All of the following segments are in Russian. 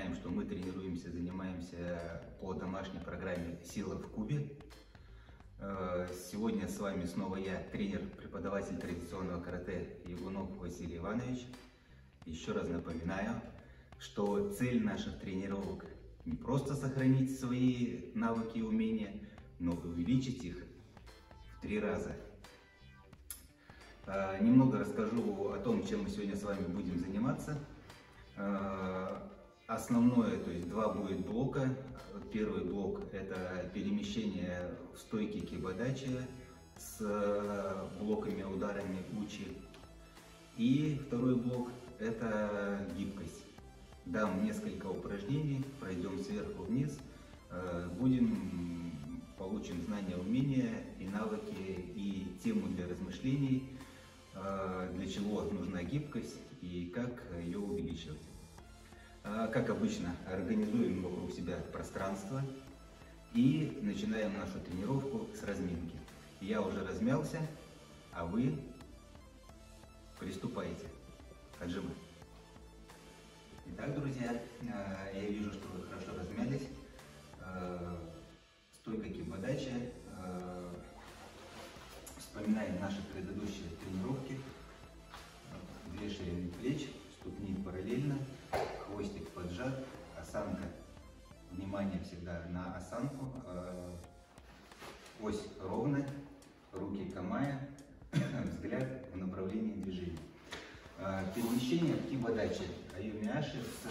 Напоминаем, что мы тренируемся, занимаемся по домашней программе «Сила в кубе». Сегодня с вами снова я, тренер, преподаватель традиционного карате Ягунов Василий Иванович. Еще раз напоминаю, что цель наших тренировок не просто сохранить свои навыки и умения, но увеличить их в 3 раза. Немного расскажу о том, чем мы сегодня с вами будем заниматься. Основное, то есть 2 будет блока. Первый блок — это перемещение в стойке кибодачи с блоками, ударами учи. И второй блок — это гибкость. Дам несколько упражнений, пройдем сверху вниз, получим знания, умения и навыки, и тему для размышлений, для чего нужна гибкость и как ее увеличивать. Как обычно, организуем вокруг себя пространство и начинаем нашу тренировку с разминки. Я уже размялся, а вы приступайте. Отжимай. Итак, друзья, я вижу, что вы хорошо размялись. Стойка кибодачи. Вспоминаем наши предыдущие тренировки. 2 ширины плеч, ступни параллельно, хвостик поджат, осанка. Внимание всегда на осанку. Ось ровная, руки камая, взгляд в направлении движения. Перемещение в кибодачи, аюми-аши с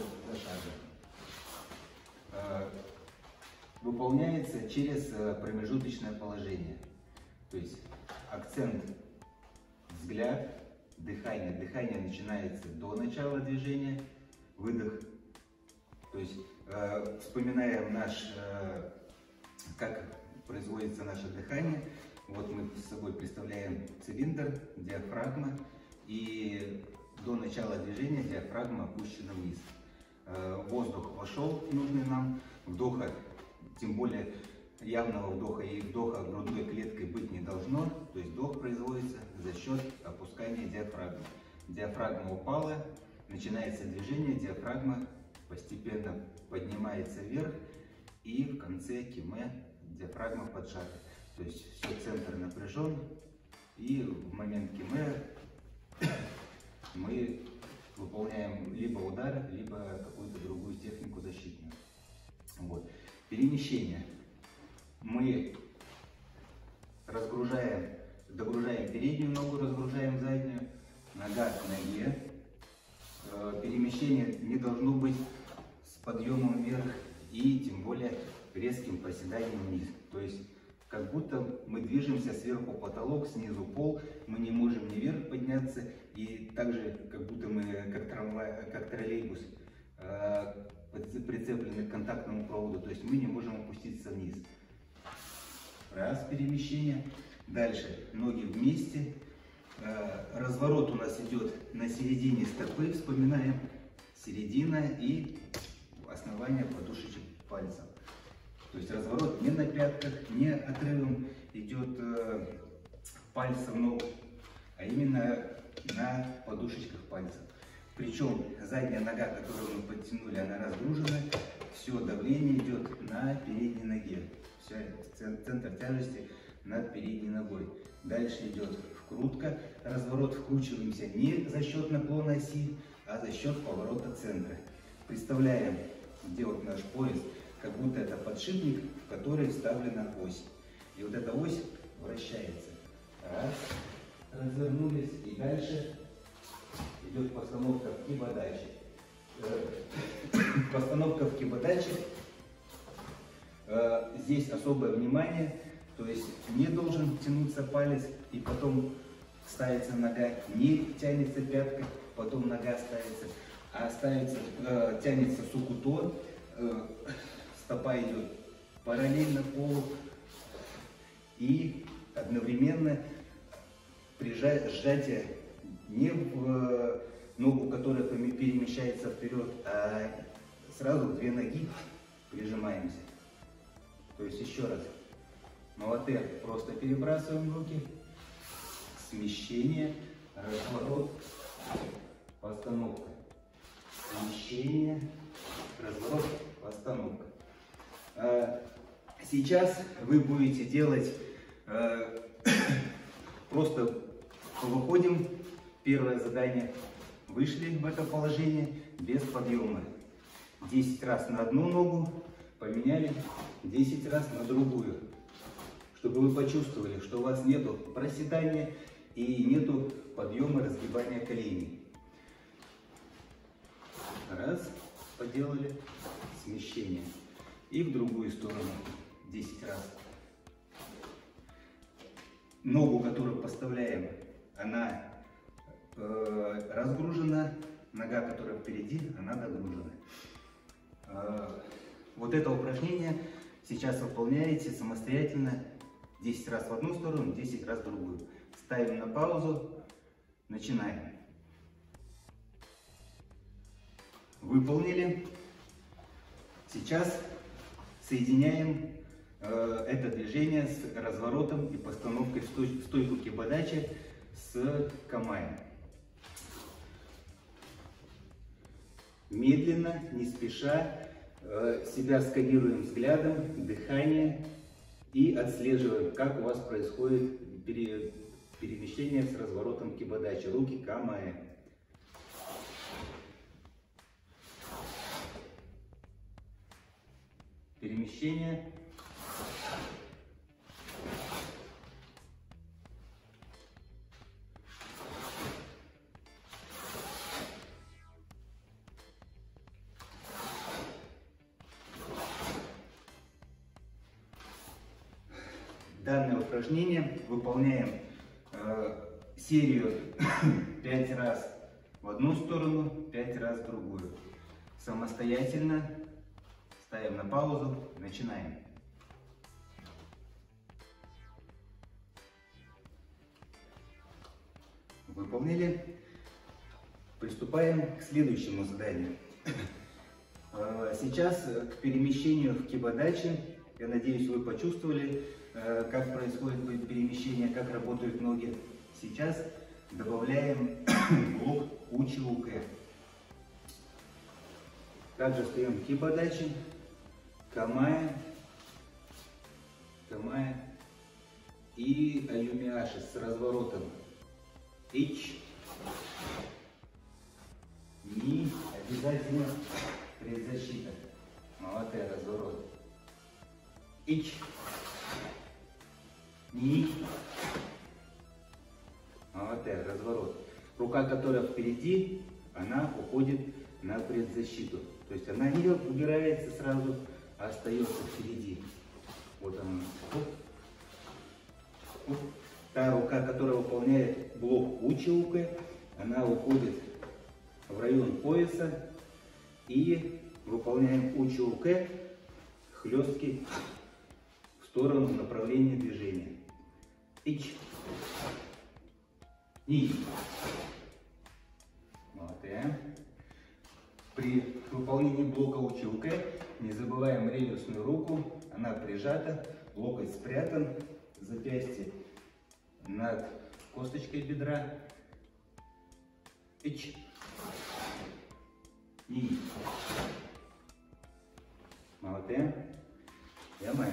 зашагом. Выполняется через промежуточное положение. То есть акцент взгляд, дыхание. Дыхание начинается до начала движения, выдох. То есть вспоминаем как производится наше дыхание. Вот мы с собой представляем цилиндр, диафрагма, и до начала движения диафрагма опущена вниз. Воздух вошел, нужный нам, вдоха, тем более явного вдоха и вдоха грудной клеткой быть не должно, то есть вдох производится за счет опускания диафрагмы. Диафрагма упала, начинается движение, диафрагма постепенно поднимается вверх, и в конце киме диафрагма поджата. То есть все, центр напряжен, и в момент киме мы выполняем либо удар, либо какую-то другую технику защитную. Вот. Перемещение. Мы догружаем переднюю ногу, разгружаем заднюю, нога к ноге. Перемещение не должно быть с подъемом вверх и тем более резким проседанием вниз. То есть как будто мы движемся сверху потолок, снизу пол, мы не можем ни вверх подняться, и также как будто мы как троллейбус прицеплены к контактному проводу, то есть мы не можем опуститься вниз. Раз, перемещение. Дальше ноги вместе. Разворот у нас идет на середине стопы, вспоминаем, середина и основание подушечек пальцев. То есть разворот не на пятках, не отрывом идет пальцем ног, а именно на подушечках пальцев. Причем задняя нога, которую мы подтянули, она разгружена, все давление идет на передней ноге, центр тяжести над передней ногой. Дальше идет вкрутка, разворот, вкручиваемся не за счет наклона оси, а за счет поворота центра. Представляем, где вот наш пояс, как будто это подшипник, в который вставлена ось. И вот эта ось вращается. Раз, развернулись, и дальше идет постановка в кибодачи. Постановка в кибодачи. Здесь особое внимание, то есть не должен тянуться палец и потом ставится нога, не тянется пятка, потом нога ставится, а тянется сукуто, стопа идет параллельно полу, и одновременно сжатие не в ногу, которая перемещается вперед, а сразу 2 ноги прижимаемся. То есть еще раз. Маватэ, просто перебрасываем руки, смещение, разворот, постановка, смещение, разворот. Сейчас вы будете делать, просто выходим, первое задание, вышли в это положение без подъема. 10 раз на одну ногу, поменяли, 10 раз на другую. Чтобы вы почувствовали, что у вас нету проседания и нету подъема, разгибания коленей. Раз, поделали, смещение. И в другую сторону 10 раз. Ногу, которую поставляем, она разгружена, нога, которая впереди, она догружена. Вот это упражнение сейчас выполняете самостоятельно 10 раз в одну сторону, 10 раз в другую. Ставим на паузу, начинаем. Выполнили. Сейчас соединяем это движение с разворотом и постановкой в стойку кибодачи с камаем. Медленно, не спеша, себя сканируем взглядом, дыхание и отслеживаем, как у вас происходит перемещение с разворотом кибодачи. Руки камаем. Перемещение. Данное упражнение выполняем серию 5 раз в одну сторону, 5 раз в другую. Самостоятельно ставим на паузу, начинаем. Выполнили. Приступаем к следующему заданию. Сейчас к перемещению в кибодачи. Я надеюсь, вы почувствовали, как происходит перемещение, как работают ноги. Сейчас добавляем блок Учи-Уке. Также стоим в кибодачи, камая и аюмиаши с разворотом. Ич, ни, обязательно предзащита. Молотый разворот. Ич, ни, молотый разворот. Рука, которая впереди, она уходит на предзащиту. То есть она не убирается сразу, а остается впереди. Вот она. Та рука, которая выполняет блок Учи-Уке, она уходит в район пояса и выполняем Учи-Уке хлестки в сторону направления движения. Ич. Ни. Молотаем. При выполнении блока Учи-Уке не забываем реверсную руку, она прижата, локоть спрятан, запястье над косточкой бедра. Ич. Ни. Молотаем. Ямаем.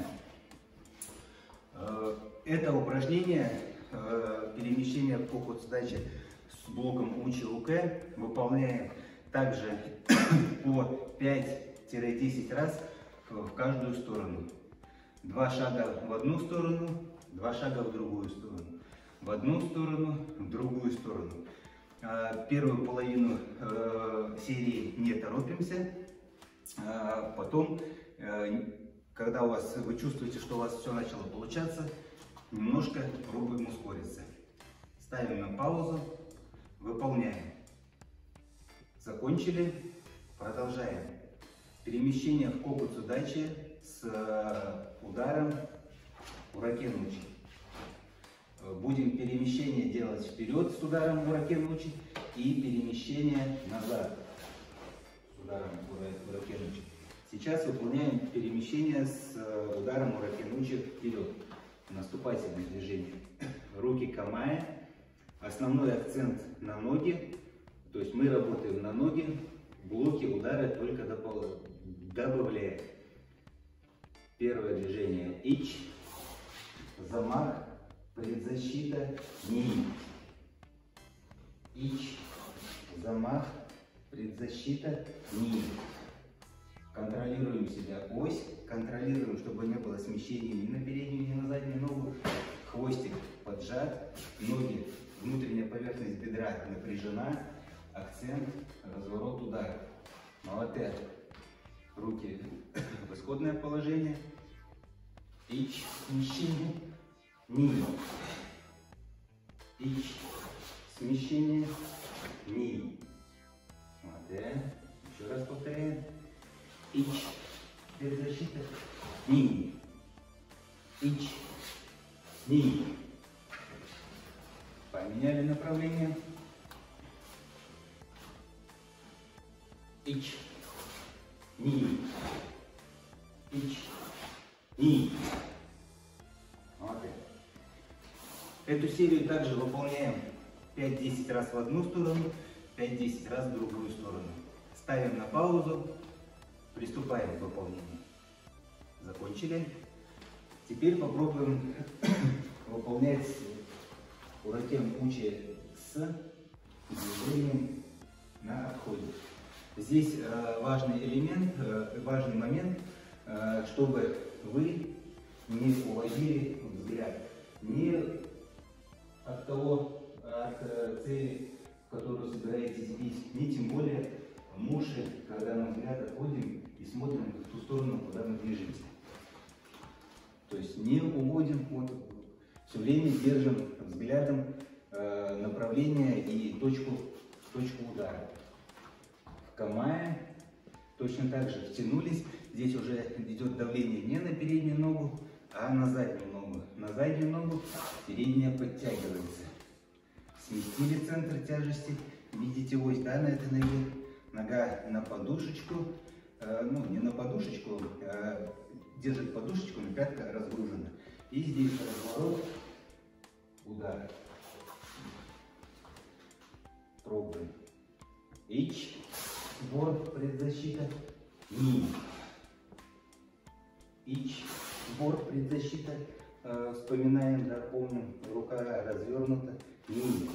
Это упражнение перемещения в кокуцудачи с блоком Учи-Уке выполняем также по 5-10 раз в каждую сторону. 2 шага в одну сторону, 2 шага в другую сторону. В одну сторону, в другую сторону. Первую половину серии не торопимся. Потом, когда вы чувствуете, что у вас все начало получаться, немножко пробуем ускориться. Ставим на паузу, выполняем. Закончили, продолжаем. Перемещение в кокуцудачи с ударом Уракен-Учи. Будем перемещение делать вперед с ударом Уракен-Учи и перемещение назад с ударом Уракен-Учи. Сейчас выполняем перемещение с ударом Уракен-Учи вперед. Наступательное движение. Руки камая. Основной акцент на ноги. То есть мы работаем на ноги, блоки удара только добавляем. Первое движение ич, замах, предзащита, ни. Ич, замах, предзащита, ни. Контролируем себя ось, контролируем, чтобы не было смещения ни на переднюю, ни на заднюю ногу. Хвостик поджат, ноги, внутренняя поверхность бедра напряжена. Акцент, разворот, удар. Молотек. Руки в исходное положение. Ич, смещение, ни. Ич, смещение, ни. Молотек. Еще раз повторяем. Ич, перезащита, ни. Ич, ни. Поменяли направление. Ич, ни. Ич, ни. Молодец. Эту серию также выполняем 5-10 раз в одну сторону, 5-10 раз в другую сторону. Ставим на паузу, приступаем к выполнению. Закончили. Теперь попробуем выполнять урокен учи с движением на отходе. Здесь важный элемент, важный момент, чтобы вы не уводили взгляд ни от того, от цели, в которую собираетесь бить, ни тем более муши, когда мы взгляд отводим и смотрим в ту сторону, куда мы движемся. То есть не уводим, все время держим взглядом направление и точку удара. В камае точно так же втянулись. Здесь уже идет давление не на переднюю ногу, а на заднюю ногу. На заднюю ногу передняя подтягивается. Сместили центр тяжести. Видите ось, да, на этой ноге? Нога на подушечку. Ну, не на подушечку, а держит подушечку, но пятка разгружена. И здесь разворот, удар. Пробуем. Ич, бор, предзащита, ни. Ич, бор, предзащита. Вспоминаем, да, помним, рука развернута, ни.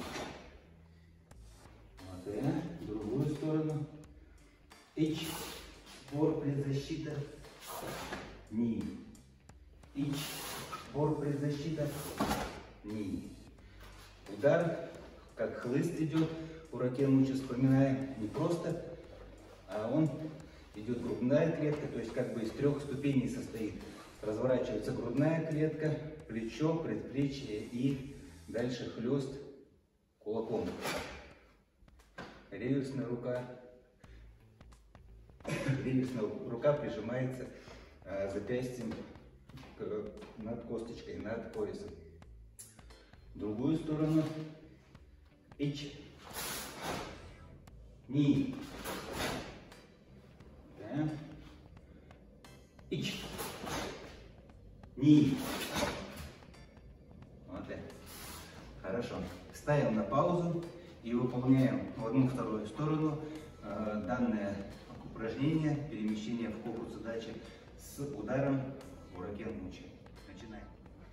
Вот это, в другую сторону. Ич, бор, предзащита, ни. Ич, бор, предзащита, ни. Удар, как хлыст идет, урокен учи, вспоминаем, не просто, а он идет грудная клетка, то есть как бы из 3 ступеней состоит. Разворачивается грудная клетка, плечо, предплечье и дальше хлест кулаком. Реверсная рука прижимается запястьем над косточкой, над поясом. В другую сторону. Ич, ни. Да. Ич, ни. Вот это. Хорошо. Ставим на паузу и выполняем в одну-вторую сторону данное упражнение перемещения в кокут задачи с ударом урокен учи. Начинаем.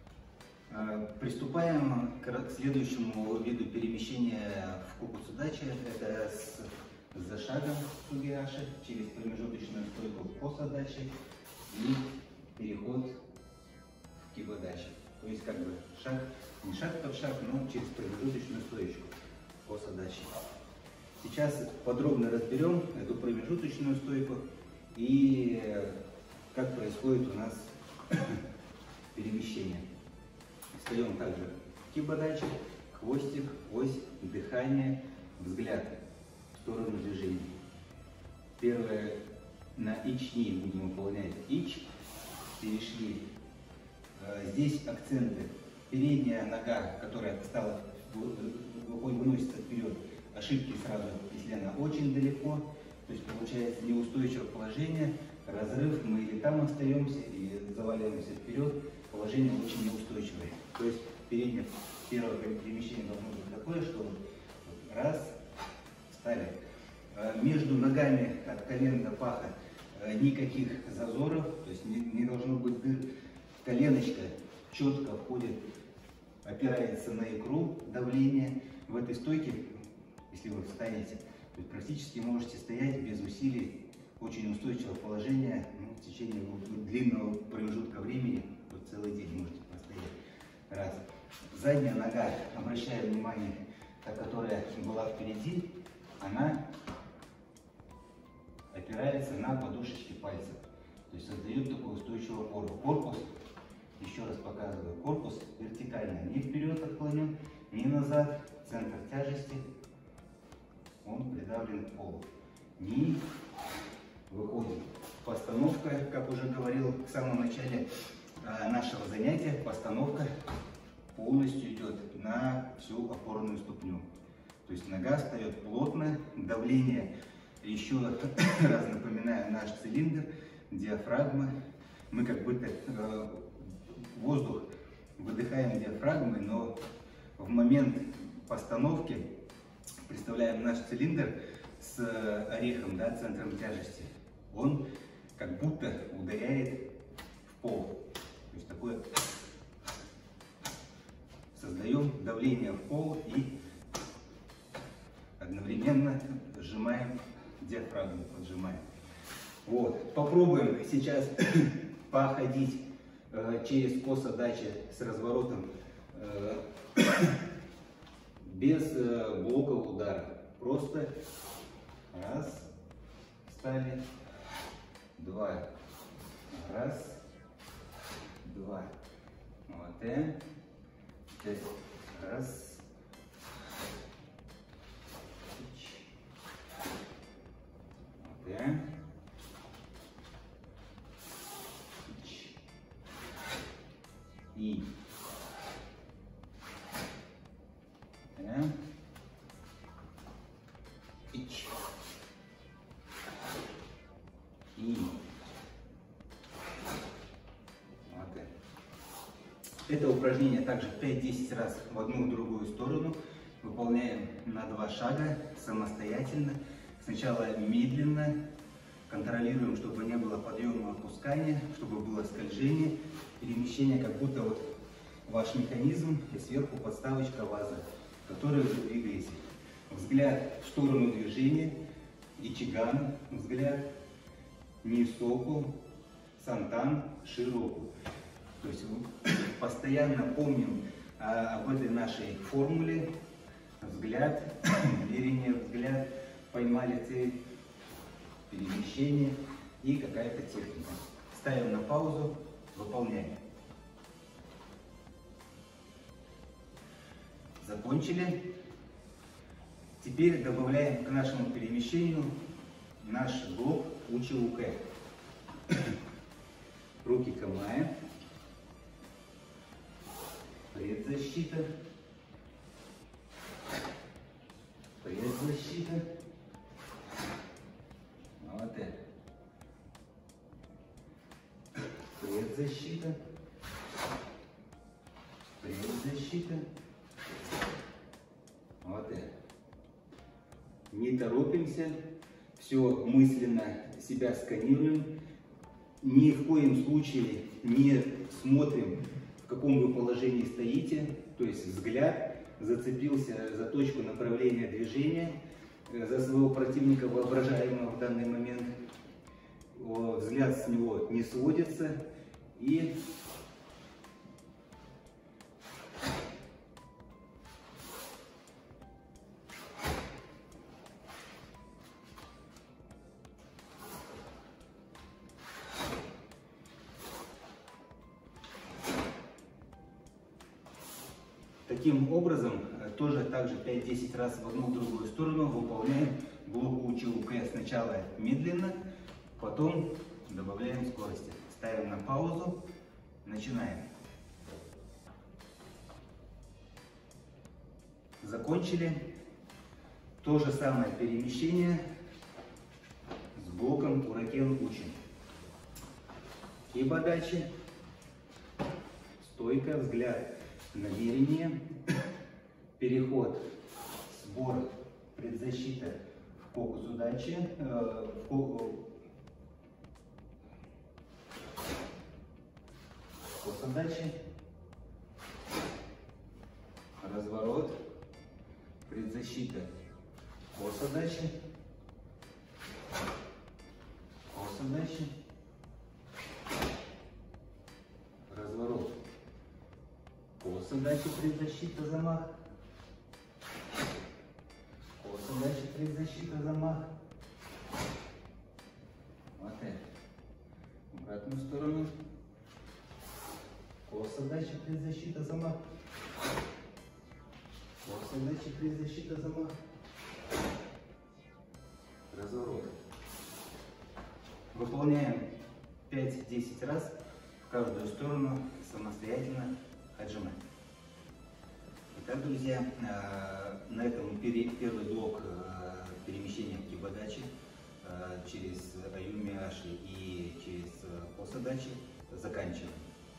Приступаем к следующему виду перемещения в кокут задачи. Это с зашагом сугиаши через промежуточную стойку по задаче и переход в кибодачи. То есть как бы шаг, не шаг под шаг, но через промежуточную стоечку по задаче. Сейчас подробно разберем эту промежуточную стойку и как происходит у нас перемещение. Встаем также в кибодачи, хвостик, ось, дыхание, взгляд в сторону движения. Первое на ич-ни будем выполнять ич, перешли. Здесь акценты. Передняя нога, которая стала выносится вперед, ошибки сразу, если она очень далеко, то есть получается неустойчивое положение, разрыв, мы или там остаемся, или заваливаемся вперед, положение очень неустойчивое. То есть первое перемещение должно быть такое, что раз, встали. Между ногами от колен до паха никаких зазоров, то есть не должно быть дыр. Коленочка четко входит, опирается на икру, давление. В этой стойке, если вы встанете, то есть практически можете стоять без усилий, очень устойчивое положение, в течение длинного промежутка времени, вот целый день можете постоять. Раз. Задняя нога, обращаю внимание, та, которая была впереди, она опирается на подушечки пальцев, то есть создает такую устойчивую опору. Корпус, еще раз показываю, корпус вертикально, не вперед отклонен, не назад, центр тяжести, он придавлен к полу, не выходит. Постановка, как уже говорил в самом начале нашего занятия, постановка полностью идет на всю опорную ступню. То есть нога встает плотно, давление, еще раз напоминаю, наш цилиндр, диафрагма. Мы как будто воздух выдыхаем диафрагмой, но в момент постановки представляем наш цилиндр с орехом, да, центром тяжести. Он как будто ударяет в пол. То есть такое создаем давление в пол и одновременно сжимаем диафрагму, поджимаем. Вот. Попробуем сейчас походить через косодачи с разворотом без блока удара. Просто раз, встали, два, раз, два, вот и раз, вот и это упражнение также 5-10 раз в одну и другую сторону. Выполняем на 2 шага самостоятельно. Сначала медленно контролируем, чтобы не было подъема, опускания, чтобы было скольжение, перемещение, как будто вот ваш механизм и сверху подставочка ваза, которую вы двигаете. Взгляд в сторону движения, ичиган, взгляд, нисоку, сантан, широку. То есть постоянно помним об этой нашей формуле. Взгляд, намерение, взгляд, поймали цель, перемещение и какая-то техника. Ставим на паузу, выполняем. Закончили. Теперь добавляем к нашему перемещению наш блок учи-уке. Руки камаем. Предзащита. Предзащита. Вот это. Предзащита. Предзащита. Вот это. Не торопимся, все мысленно себя сканируем. Ни в коем случае не смотрим, в каком вы положении стоите. То есть взгляд зацепился за точку направления движения, за своего противника воображаемого в данный момент. Взгляд с него не сводится и таким образом, также 5-10 раз в одну и другую сторону выполняем блок учи-уке. Сначала медленно, потом добавляем скорости. Ставим на паузу, начинаем. Закончили. То же самое перемещение с блоком уракен учим. Кибадачи, стойка, взгляд, намерение, переход, сбор, предзащита в кокусудачи, косодачи, разворот, предзащита, косодачи, косодачи, разворот, косодачи, предзащита, замах, косодачи, предзащита, замах. Вот это. В обратную сторону. Косодачи, предзащита, замах. Косодачи, предзащита, замах. Разворот. Выполняем 5-10 раз в каждую сторону самостоятельно отжимать. Итак, друзья, на этом первый блок перемещения кибодачи через аюми аши и через косодачи заканчиваем.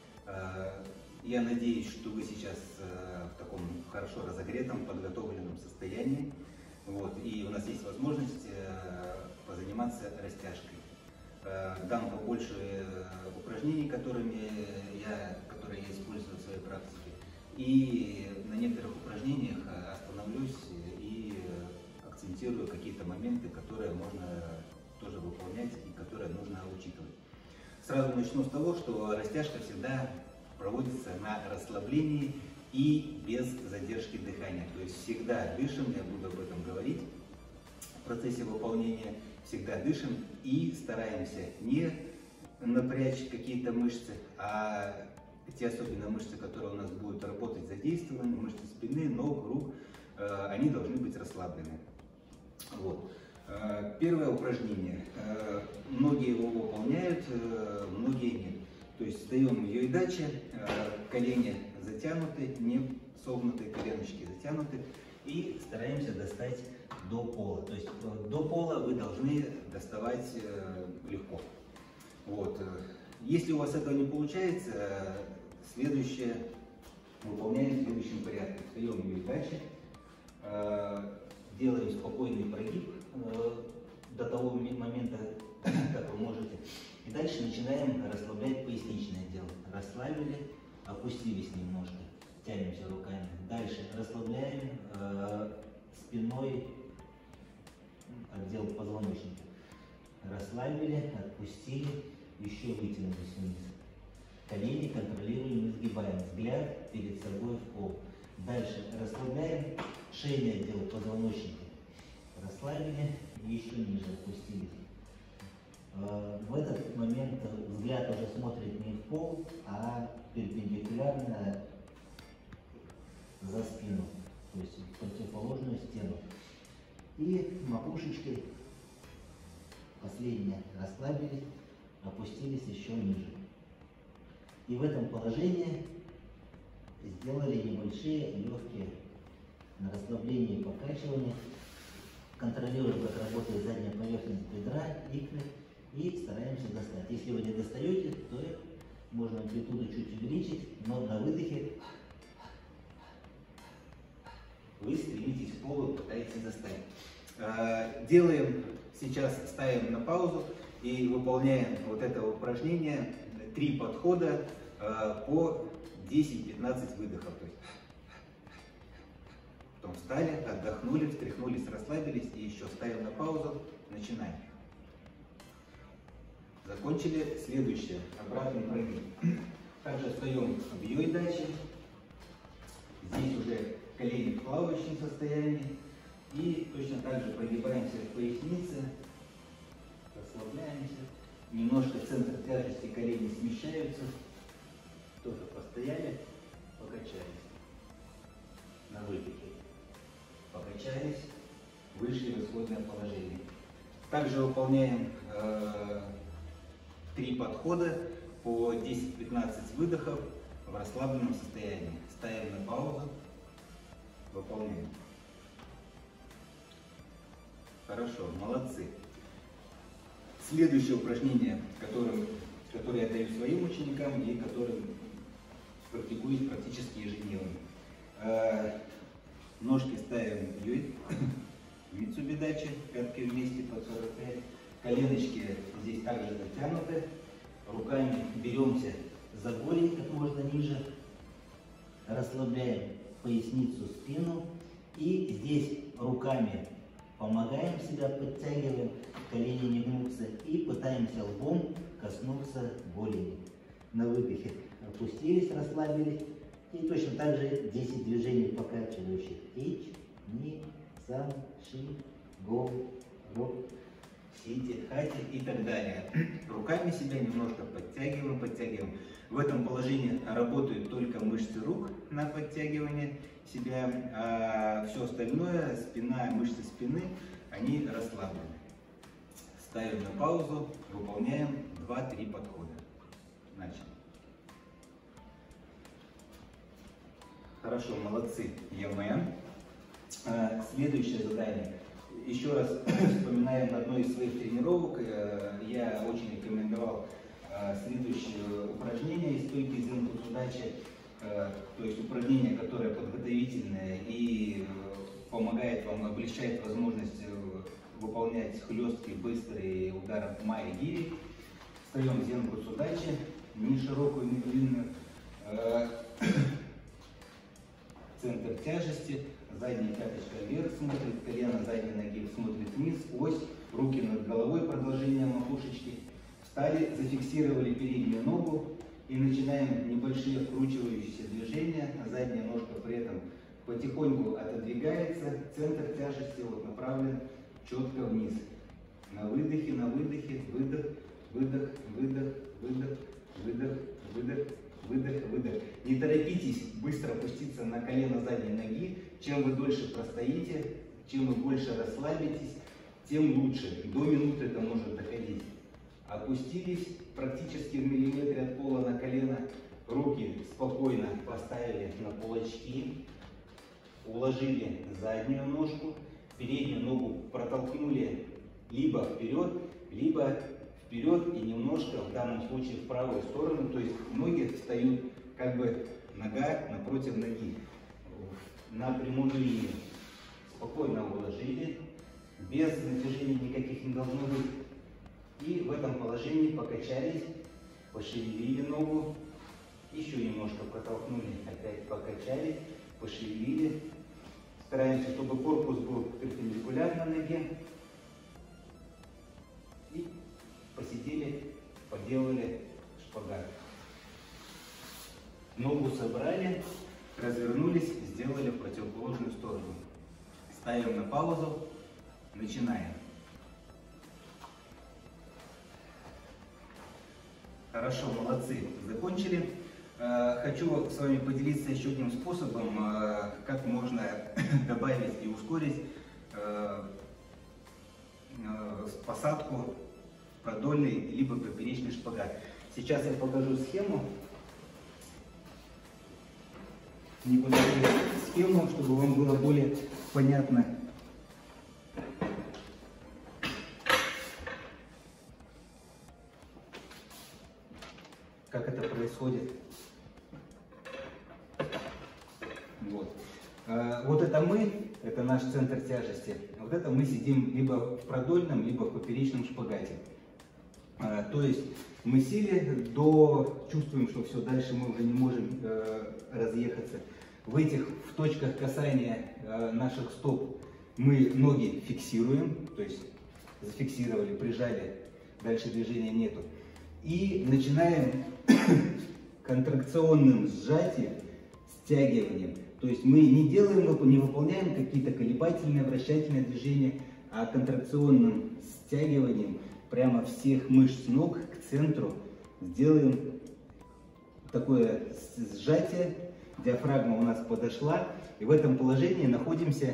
Я надеюсь, что вы сейчас в таком хорошо разогретом, подготовленном состоянии. Вот, и у нас есть возможность позаниматься растяжкой. Дам побольше упражнений, которые я использую в своей практике. И на некоторых упражнениях остановлюсь и акцентирую какие-то моменты, которые можно тоже выполнять и которые нужно учитывать. Сразу начну с того, что растяжка всегда проводится на расслаблении и без задержки дыхания. То есть всегда дышим, я буду об этом говорить в процессе выполнения, всегда дышим и стараемся не напрячь какие-то мышцы, а те особенно мышцы, которые у нас будут работать задействованы, мышцы спины, ног, рук, они должны быть расслаблены. Вот. Первое упражнение. Многие его выполняют, многие нет. То есть встаем в йойдаче, колени затянуты, не согнутые, коленочки затянуты, и стараемся достать до пола. То есть до пола вы должны доставать легко. Вот. Если у вас этого не получается, следующее выполняем в следующем порядке. Встаем в йойдаче, делаем спокойный прогиб до того момента, как вы можете. И дальше начинаем расслаблять поясничное отдел. Расслабили, опустились немножко, тянемся руками. Дальше расслабляем спиной отдел позвоночника. Расслабили, отпустили, еще вытянулись вниз. Колени контролируем, не сгибаем. Взгляд перед собой в пол. Дальше расслабляем шейный отдел позвоночника. Расслабили и еще ниже опустились. В этот момент взгляд уже смотрит не в пол, а перпендикулярно за спину, то есть в противоположную стену. И макушечкой последнее расслабились, опустились еще ниже. И в этом положении сделали небольшие легкие на расслабление и покачивание. Контролируем, как работает задняя поверхность бедра, икры, и стараемся достать. Если вы не достаете, то можно амплитуду чуть увеличить, но на выдохе вы стремитесь к полу, пытаетесь достать. Делаем сейчас, ставим на паузу и выполняем вот это упражнение 3 подхода по 10-15 выдохов. То есть потом встали, отдохнули, встряхнулись, расслабились и еще ставим на паузу, начинаем. Закончили. Следующее, обратный прогиб. Также встаем в йойдаче. Здесь уже колени в плавающем состоянии. И точно так же прогибаемся в пояснице, расслабляемся. Немножко центр тяжести колени смещаются. Тоже постояли, покачались. На выдохе. Покачались, вышли в исходное положение. Также выполняем 3 подхода по 10-15 выдохов в расслабленном состоянии. Ставим на паузу, выполняем. Хорошо, молодцы. Следующее упражнение, которое я даю своим ученикам и которым практикуюсь практически ежедневно. Ножки ставим в мицубидачи, пятки вместе под 45. Коленочки здесь также затянуты. Руками беремся за голень как можно ниже. Расслабляем поясницу, спину. И здесь руками помогаем себя, подтягиваем, колени не гнутся. И пытаемся лбом коснуться голени. На выдохе опустились, расслабились. И точно так же 10 движений покачивающих. Ич, ни, сам, ши, го, ро, сити, хати и так далее. Руками себя немножко подтягиваем, подтягиваем. В этом положении работают только мышцы рук на подтягивание себя, а все остальное, спина, мышцы спины, они расслаблены. Ставим на паузу, выполняем 2-3 подхода. Начали. Хорошо, молодцы, ЕМ. Следующее задание. Еще раз вспоминаем одно из своих тренировок. Я очень рекомендовал следующее упражнение из стойки Дзен-Бутсудачи. То есть упражнение, которое подготовительное и помогает вам, облегчает возможность выполнять хлесткие, быстрые удары Майя Гири. Встаем в Дзен-Бутсудачи, не широкую, не длинную. Центр тяжести, задняя пяточка вверх смотрит, колено задней ноги смотрит вниз, ось, руки над головой, продолжение макушечки. Встали, зафиксировали переднюю ногу и начинаем небольшие вкручивающиеся движения. Задняя ножка при этом потихоньку отодвигается, центр тяжести вот направлен четко вниз. На выдохе, выдох, выдох, выдох, выдох, выдох, выдох. Выдох, выдох. Не торопитесь быстро опуститься на колено задней ноги. Чем вы дольше простоите, чем вы больше расслабитесь, тем лучше. До минуты это может доходить. Опустились практически в миллиметре от пола на колено. Руки спокойно поставили на кулачки. Уложили заднюю ножку. Переднюю ногу протолкнули либо вперед, либо вперед и немножко, в данном случае, в правую сторону, то есть ноги встают как бы нога напротив ноги, на прямую линию. Спокойно уложили, без натяжений никаких не должно быть. И в этом положении покачались, пошевелили ногу, еще немножко протолкнули, опять покачали, пошевелили. Стараемся, чтобы корпус был перпендикулярно ноге. И посидели, поделали шпагат. Ногу собрали, развернулись, сделали в противоположную сторону. Ставим на паузу, начинаем. Хорошо, молодцы, закончили. Хочу с вами поделиться еще одним способом, как можно добавить и ускорить посадку продольный либо поперечный шпагат. Сейчас я покажу схему, небольшую схему, чтобы вам было более понятно. Как это происходит. Вот. Вот это мы, это наш центр тяжести. Вот это мы сидим либо в продольном, либо в поперечном шпагате. То есть мы сели, чувствуем, что все, дальше мы уже не можем разъехаться. В точках касания наших стоп мы ноги фиксируем, то есть зафиксировали, прижали, дальше движения нету. И начинаем контракционным сжатием, стягиванием. То есть мы не выполняем какие-то колебательные, вращательные движения, а контракционным стягиванием прямо всех мышц ног к центру сделаем такое сжатие. Диафрагма у нас подошла. И в этом положении находимся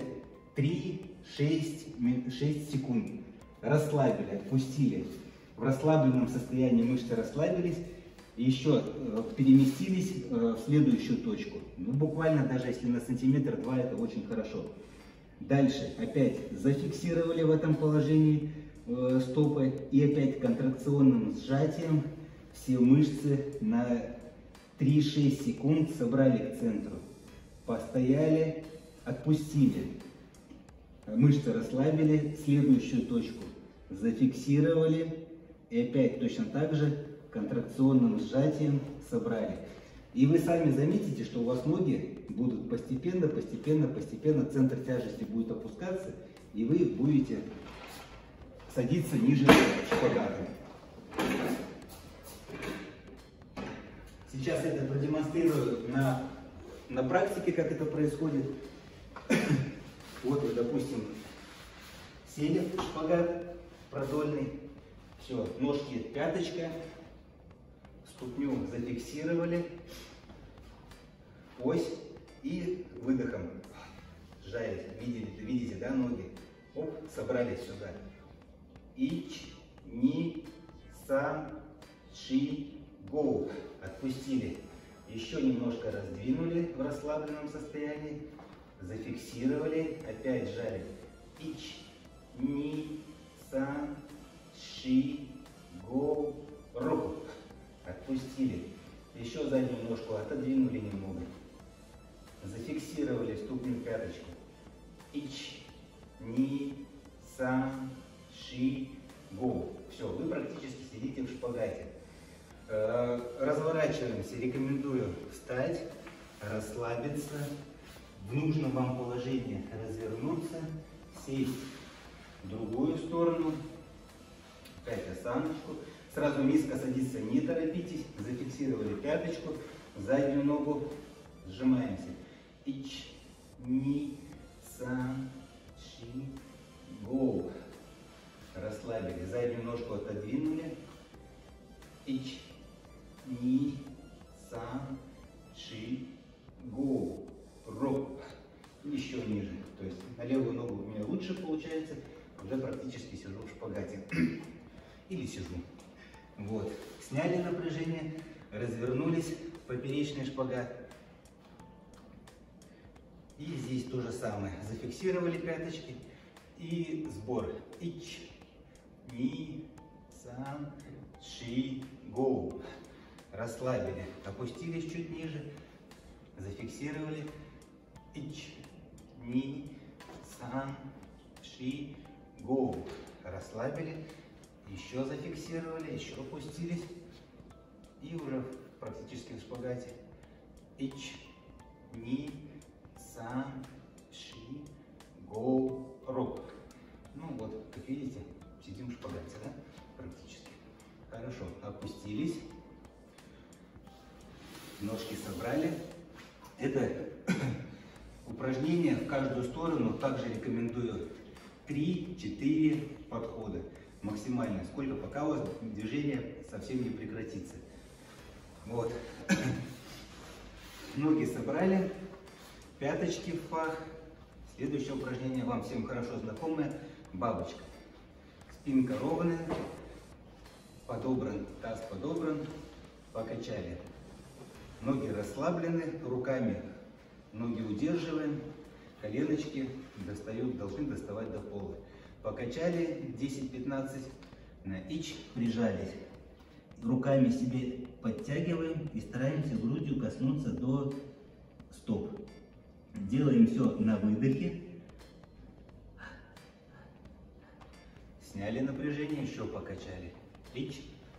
3-6 секунд. Расслабили, отпустили. В расслабленном состоянии мышцы расслабились. И еще переместились в следующую точку. Ну, буквально даже если на сантиметр-два, это очень хорошо. Дальше опять зафиксировали в этом положении стопы. И опять контракционным сжатием все мышцы на 3-6 секунд собрали к центру. Постояли, отпустили. Мышцы расслабили, следующую точку зафиксировали. И опять точно так же контракционным сжатием собрали. И вы сами заметите, что у вас ноги будут постепенно, центр тяжести будет опускаться, и вы будете садиться ниже шпагата. Сейчас это продемонстрирую на практике, как это происходит. Вот вы, допустим, сели в шпагат продольный. Все, ножки пяточка, ступню зафиксировали, ось и выдохом сжали. Видите, да, ноги? Оп, собрались сюда. Ич, ни, сам, ши, гоу. Отпустили. Еще немножко раздвинули в расслабленном состоянии. Зафиксировали. Опять сжали. Ич, ни, сам, ши, гоу, руку. Отпустили. Еще заднюю ножку отодвинули немного. Зафиксировали ступню пяточку. Ич, ни, сам, ши, гоу. Все, вы практически сидите в шпагате. Разворачиваемся. Рекомендую встать, расслабиться, в нужном вам положении развернуться, сесть в другую сторону, опять осаночку. Сразу низко садиться не торопитесь. Зафиксировали пяточку, заднюю ногу сжимаемся. Ич, ни, сан, ши, гоу. Расслабили. Заднюю ножку отодвинули. Ич, ни, сан, ши, гоу. Роп. Еще ниже. То есть на левую ногу у меня лучше получается. Уже практически сижу в шпагате. Или сижу. Вот. Сняли напряжение, развернулись, поперечный шпагат. И здесь то же самое. Зафиксировали пяточки и сбор. Ич, ни, сан, ши, гоу. Расслабили. Опустились чуть ниже. Зафиксировали. Ич, ни, сан, ши, гоу. Расслабили. Еще зафиксировали. Еще опустились. И уже практически в шпагате. Ич, ни, сан, ши, гоу, роп. Ну вот, как видите, сидим в шпагате, да? Практически. Хорошо, опустились. Ножки собрали. Это упражнение в каждую сторону. Также рекомендую 3-4 подхода. Максимально. Сколько, пока у вас движение совсем не прекратится. Вот. Ноги собрали. Пяточки в пах. Следующее упражнение вам всем хорошо знакомое. Бабочка. Спинка ровная. Подобран, таз подобран. Покачали. Ноги расслаблены. Руками ноги удерживаем. Коленочки должны доставать до пола. Покачали 10-15. На ич прижались. Руками себе подтягиваем и стараемся грудью коснуться до стоп. Делаем все на выдохе. Сняли напряжение, еще покачали. Ич.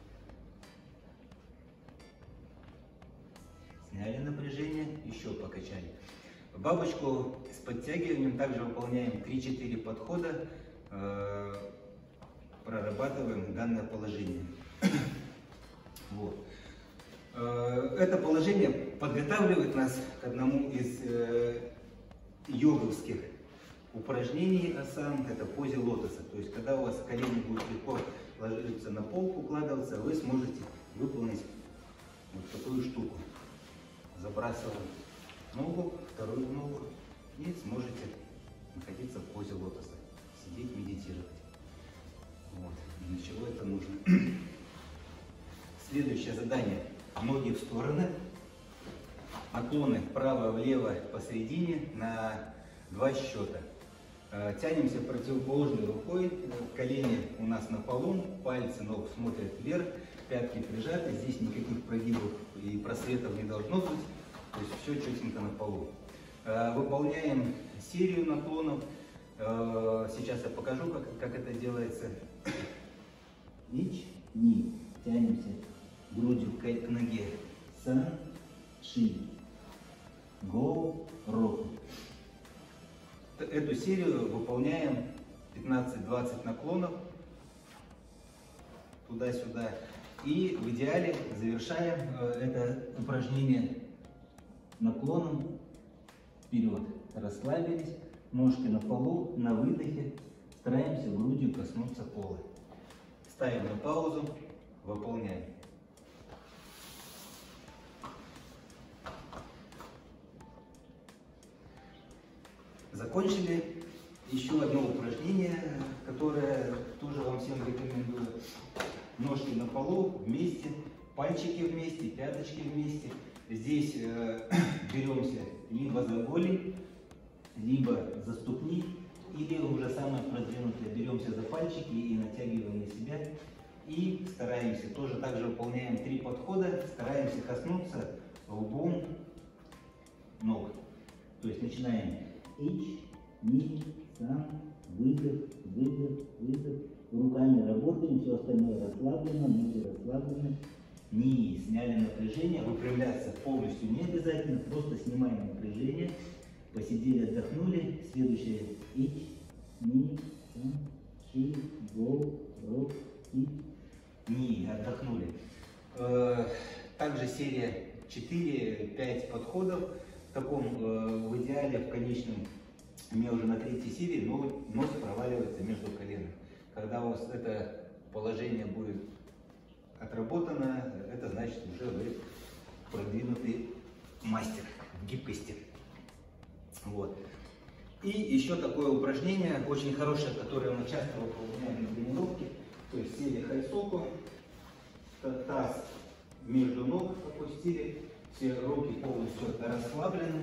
Сняли напряжение, еще покачали. Бабочку с подтягиванием также выполняем 3-4 подхода. Прорабатываем данное положение. Вот. Это положение подготавливает нас к одному из йоговских упражнений асан, это позе лотоса. То есть, когда у вас колени будут легко ложиться на пол, укладываться, вы сможете выполнить вот такую штуку. Забрасываем ногу, вторую ногу и сможете находиться в позе лотоса, сидеть, медитировать. Вот. Для чего это нужно? Следующее задание. Ноги в стороны. Наклоны вправо-влево посередине на 2 счета. Тянемся противоположной рукой. Колени у нас на полу. Пальцы ног смотрят вверх. Пятки прижаты. Здесь никаких прогибов и просветов не должно быть. То есть все четенько на полу. Выполняем серию наклонов. Сейчас я покажу, как это делается. Ич, ни. Тянемся к ноге. Сан, ши, гоу, року. Эту серию выполняем 15-20 наклонов туда-сюда. И в идеале завершаем это упражнение наклоном вперед. Расслабились, ножки на полу, на выдохе. Стараемся грудью коснуться пола. Ставим на паузу, выполняем. Закончили. Еще одно упражнение, которое тоже вам всем рекомендую. Ножки на полу вместе, пальчики вместе, пяточки вместе. Здесь беремся либо за голень, либо за ступни, или уже самое продвинутое, беремся за пальчики и натягиваем на себя. И стараемся, тоже также выполняем 3 подхода, стараемся коснуться лбом ног. То есть начинаем ич, ни, сам, выдох, выдох, выдох. Руками работаем, все остальное расслаблено, ноги расслаблены. Ни, сняли напряжение, выпрямляться полностью не обязательно, просто снимаем напряжение. Посидели, отдохнули. Следующее ич, ни, сам, ши, гоу, рок, ич, ни, отдохнули. Также серия 4-5 подходов. В таком, в идеале, в конечном, у меня уже на 3-й серии нос проваливается между коленом. Когда у вас это положение будет отработано, это значит, уже вы продвинутый мастер в гибкости. Вот. И еще такое упражнение, очень хорошее, которое мы часто выполняем на тренировке. То есть сели хайсоку, таз между ног опустили, все руки полностью расслаблены,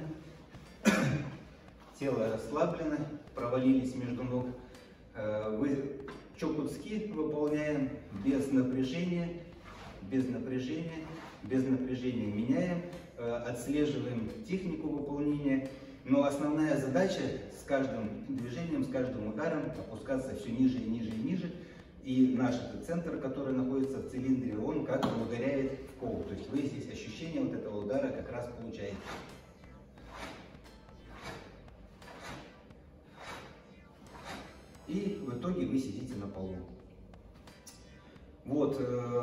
тело расслаблено, провалились между ног. Вы чокутски выполняем без напряжения, без напряжения, без напряжения меняем, отслеживаем технику выполнения. Но основная задача с каждым движением, с каждым ударом опускаться все ниже и ниже и ниже. И наш этот центр, который находится в цилиндре, он как бы ударяет в пол. То есть вы здесь ощущение вот этого удара как раз получаете. И в итоге вы сидите на полу. Вот.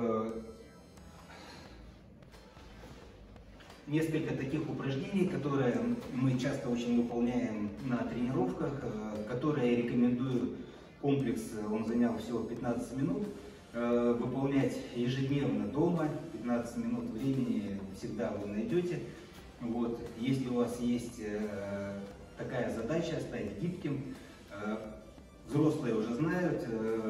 Несколько таких упражнений, которые мы часто очень выполняем на тренировках, которые я рекомендую. Комплекс, он занял всего 15 минут. Выполнять ежедневно дома, 15 минут времени всегда вы найдете. Вот. Если у вас есть такая задача стать гибким, взрослые уже знают.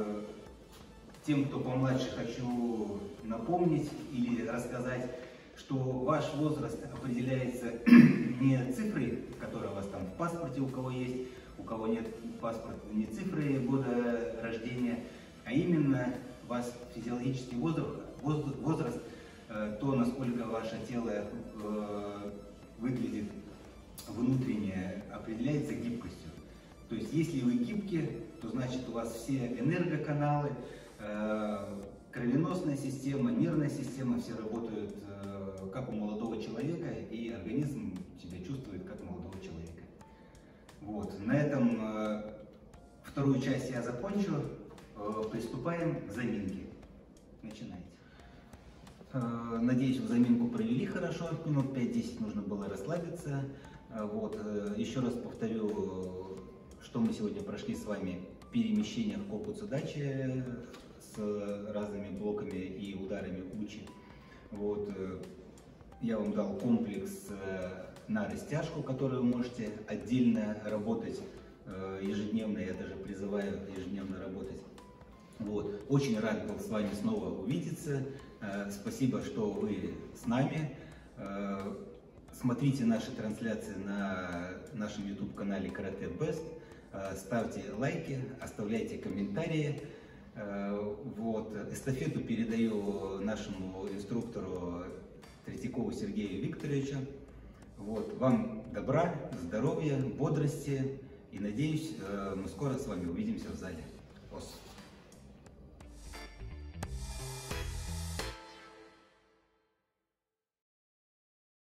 Тем, кто помладше, хочу напомнить или рассказать, что ваш возраст определяется не цифрой, которая у вас там в паспорте у кого есть, у кого нет паспорта, не цифры года рождения, а именно ваш физиологический возраст, то, насколько ваше тело выглядит внутренне, определяется гибкостью. То есть, если вы гибкие, то значит у вас все энергоканалы, кровеносная система, нервная система, все работают как у молодого человека, и организм себя чувствует как молодого человека. Вот. На этом вторую часть я закончу. Приступаем к заминке. Начинайте. Надеюсь, вы заминку провели хорошо. Минут 5-10 нужно было расслабиться. Вот. Еще раз повторю, что мы сегодня прошли с вами. Перемещение в кокуцудачи с разными блоками и ударами учи. Вот. Я вам дал комплекс на растяжку, который вы можете отдельно работать ежедневно. Я даже призываю ежедневно работать. Вот. Очень рад был с вами снова увидеться. Спасибо, что вы с нами. Смотрите наши трансляции на нашем YouTube-канале Karate Best. Ставьте лайки, оставляйте комментарии. Вот. Эстафету передаю нашему инструктору Третьякову Сергею Викторовичу. Вот. Вам добра, здоровья, бодрости и надеюсь, мы скоро с вами увидимся в зале.